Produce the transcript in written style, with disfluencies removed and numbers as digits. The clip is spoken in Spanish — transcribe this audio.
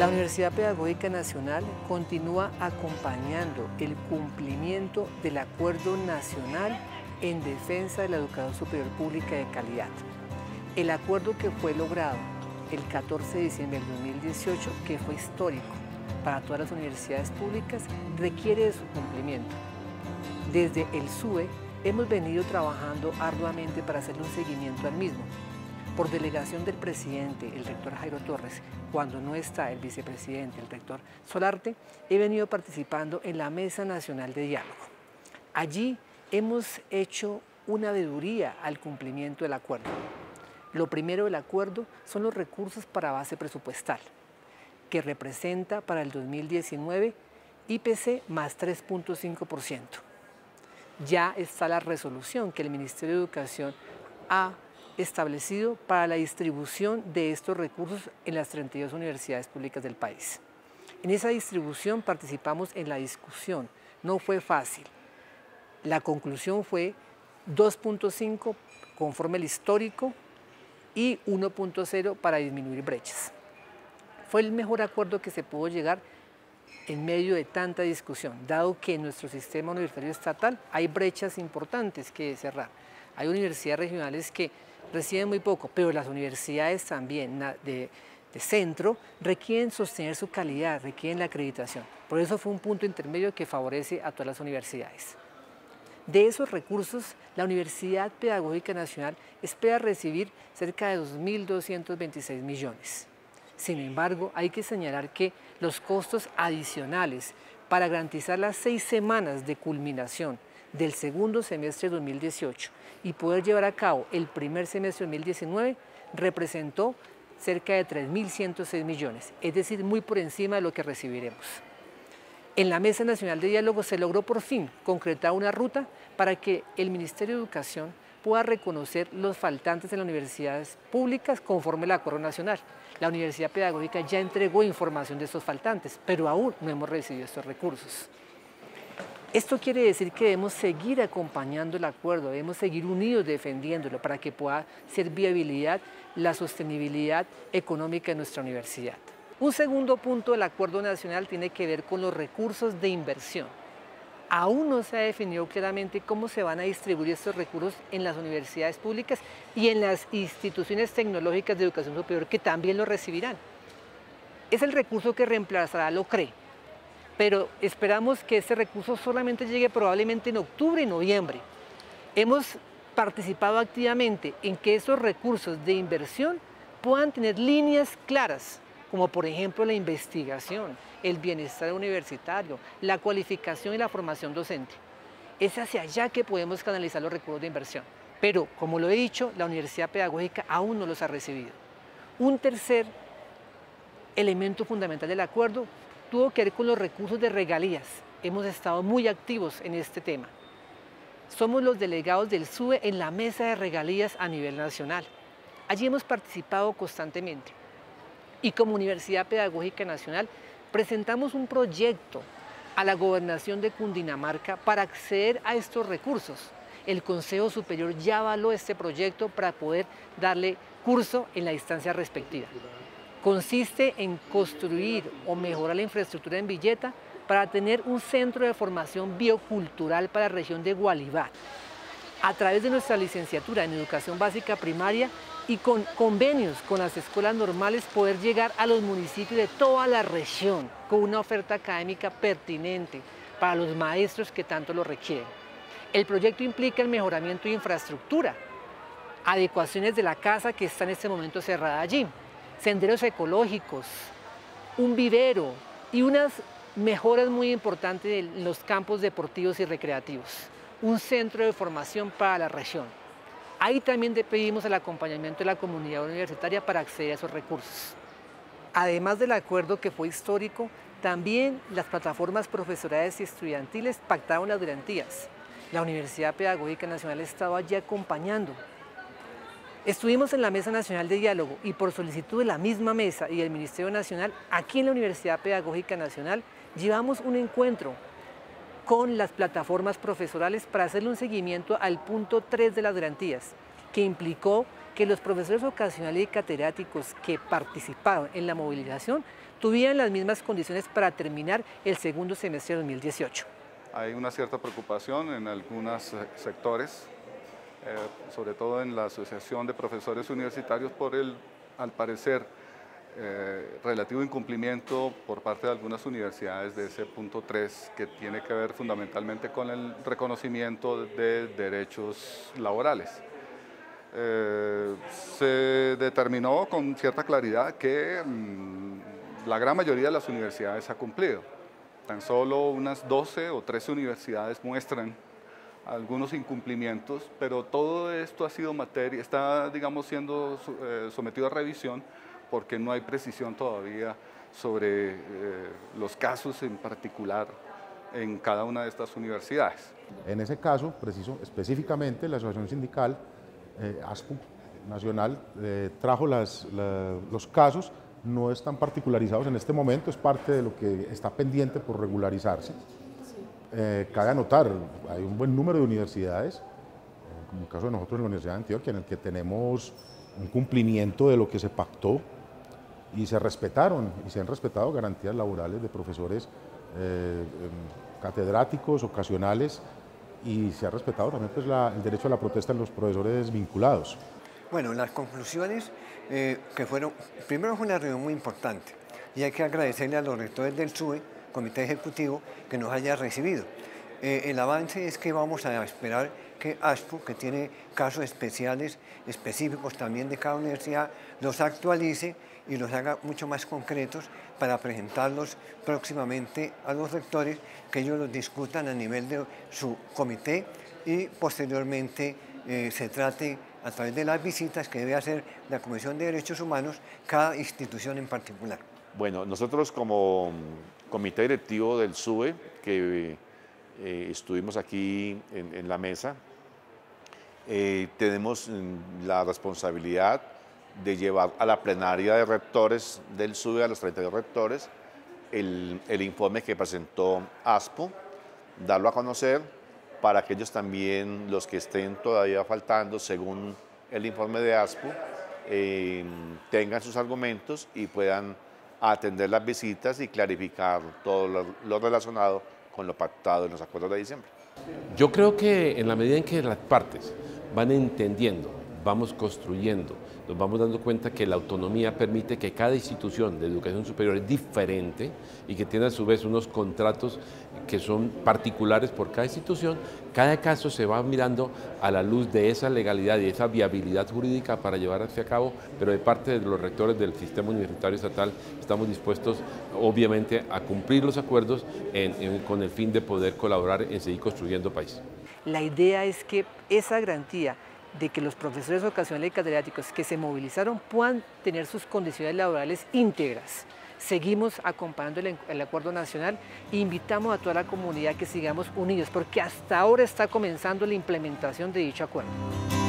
La Universidad Pedagógica Nacional continúa acompañando el cumplimiento del Acuerdo Nacional en defensa de la educación superior pública de calidad. El acuerdo que fue logrado el 14 de diciembre del 2018, que fue histórico para todas las universidades públicas, requiere de su cumplimiento. Desde el SUE hemos venido trabajando arduamente para hacerle un seguimiento al mismo. Por delegación del presidente, el rector Jairo Torres, cuando no está el vicepresidente, el rector Solarte, he venido participando en la Mesa Nacional de Diálogo. Allí hemos hecho una veeduría al cumplimiento del acuerdo. Lo primero del acuerdo son los recursos para base presupuestal, que representa para el 2019 IPC más 3.5%. Ya está la resolución que el Ministerio de Educación ha establecido para la distribución de estos recursos en las 32 universidades públicas del país. En esa distribución participamos en la discusión, no fue fácil. La conclusión fue 2.5 conforme al histórico y 1.0 para disminuir brechas. Fue el mejor acuerdo que se pudo llegar en medio de tanta discusión, dado que en nuestro sistema universitario estatal hay brechas importantes que cerrar. Hay universidades regionales que reciben muy poco, pero las universidades también de centro requieren sostener su calidad, requieren la acreditación. Por eso fue un punto intermedio que favorece a todas las universidades. De esos recursos, la Universidad Pedagógica Nacional espera recibir cerca de 2.226 millones. Sin embargo, hay que señalar que los costos adicionales para garantizar las 6 semanas de culminación del segundo semestre de 2018 y poder llevar a cabo el primer semestre de 2019 representó cerca de 3.106 millones, es decir, muy por encima de lo que recibiremos. En la Mesa Nacional de Diálogo se logró por fin concretar una ruta para que el Ministerio de Educación pueda reconocer los faltantes en las universidades públicas conforme al Acuerdo Nacional. La Universidad Pedagógica ya entregó información de estos faltantes, pero aún no hemos recibido estos recursos. Esto quiere decir que debemos seguir acompañando el acuerdo, debemos seguir unidos defendiéndolo para que pueda ser viabilidad la sostenibilidad económica de nuestra universidad. Un segundo punto del acuerdo nacional tiene que ver con los recursos de inversión. Aún no se ha definido claramente cómo se van a distribuir estos recursos en las universidades públicas y en las instituciones tecnológicas de educación superior que también lo recibirán. Es el recurso que reemplazará al OCRE, pero esperamos que ese recurso solamente llegue probablemente en octubre y noviembre. Hemos participado activamente en que esos recursos de inversión puedan tener líneas claras, como por ejemplo la investigación, el bienestar universitario, la cualificación y la formación docente. Es hacia allá que podemos canalizar los recursos de inversión. Pero, como lo he dicho, la Universidad Pedagógica aún no los ha recibido. Un tercer elemento fundamental del acuerdo tuvo que ver con los recursos de regalías. Hemos estado muy activos en este tema. Somos los delegados del SUE en la mesa de regalías a nivel nacional. Allí hemos participado constantemente. Y como Universidad Pedagógica Nacional presentamos un proyecto a la Gobernación de Cundinamarca para acceder a estos recursos. El Consejo Superior ya avaló este proyecto para poder darle curso en la instancia respectiva. Consiste en construir o mejorar la infraestructura en Villeta para tener un centro de formación biocultural para la región de Gualibá. A través de nuestra licenciatura en Educación Básica Primaria y con convenios con las escuelas normales poder llegar a los municipios de toda la región con una oferta académica pertinente para los maestros que tanto lo requieren. El proyecto implica el mejoramiento de infraestructura, adecuaciones de la casa que está en este momento cerrada allí, senderos ecológicos, un vivero y unas mejoras muy importantes en los campos deportivos y recreativos, un centro de formación para la región. Ahí también pedimos el acompañamiento de la comunidad universitaria para acceder a esos recursos. Además del acuerdo que fue histórico, también las plataformas profesorales y estudiantiles pactaron las garantías. La Universidad Pedagógica Nacional ha estado allí acompañando. Estuvimos en la Mesa Nacional de Diálogo y por solicitud de la misma mesa y del Ministerio Nacional, aquí en la Universidad Pedagógica Nacional, llevamos un encuentro con las plataformas profesorales para hacerle un seguimiento al punto 3 de las garantías, que implicó que los profesores ocasionales y catedráticos que participaron en la movilización tuvieran las mismas condiciones para terminar el segundo semestre de 2018. Hay una cierta preocupación en algunos sectores, sobre todo en la Asociación de Profesores Universitarios, por el, al parecer, relativo incumplimiento por parte de algunas universidades de ese punto 3, que tiene que ver fundamentalmente con el reconocimiento de derechos laborales. Se determinó con cierta claridad que la gran mayoría de las universidades ha cumplido. Tan solo unas 12 o 13 universidades muestran algunos incumplimientos, pero todo esto ha sido materia, está, digamos, siendo sometido a revisión porque no hay precisión todavía sobre los casos en particular en cada una de estas universidades. En ese caso, preciso, específicamente la Asociación Sindical ASPU Nacional trajo los casos, no están particularizados en este momento, es parte de lo que está pendiente por regularizarse. Cabe anotar, hay un buen número de universidades, como el caso de nosotros en la Universidad de Antioquia, en el que tenemos un cumplimiento de lo que se pactó y se respetaron y se han respetado garantías laborales de profesores catedráticos, ocasionales, y se ha respetado también pues, el derecho a la protesta de los profesores vinculados. Bueno, las conclusiones que fueron, primero fue una reunión muy importante y hay que agradecerle a los rectores del SUE, Comité Ejecutivo, que nos haya recibido. El avance es que vamos a esperar que ASPU, que tiene casos especiales, específicos también de cada universidad, los actualice y los haga mucho más concretos para presentarlos próximamente a los rectores, que ellos los discutan a nivel de su comité y posteriormente se trate a través de las visitas que debe hacer la Comisión de Derechos Humanos cada institución en particular. Bueno, nosotros como comité directivo del SUE, que estuvimos aquí en la mesa, tenemos la responsabilidad de llevar a la plenaria de rectores del SUE, a los 32 rectores, el informe que presentó ASPU, darlo a conocer para que ellos también, los que estén todavía faltando, según el informe de ASPU, tengan sus argumentos y puedan atender las visitas y clarificar todo lo relacionado con lo pactado en los acuerdos de diciembre. Yo creo que en la medida en que las partes van entendiendo, vamos construyendo, nos vamos dando cuenta que la autonomía permite que cada institución de educación superior es diferente y que tiene a su vez unos contratos que son particulares por cada institución. Cada caso se va mirando a la luz de esa legalidad y esa viabilidad jurídica para llevar hacia cabo, pero de parte de los rectores del sistema universitario estatal estamos dispuestos obviamente a cumplir los acuerdos con el fin de poder colaborar en seguir construyendo país. La idea es que esa garantía de que los profesores ocasionales y catedráticos que se movilizaron puedan tener sus condiciones laborales íntegras. Seguimos acompañando el acuerdo nacional e invitamos a toda la comunidad que sigamos unidos, porque hasta ahora está comenzando la implementación de dicho acuerdo.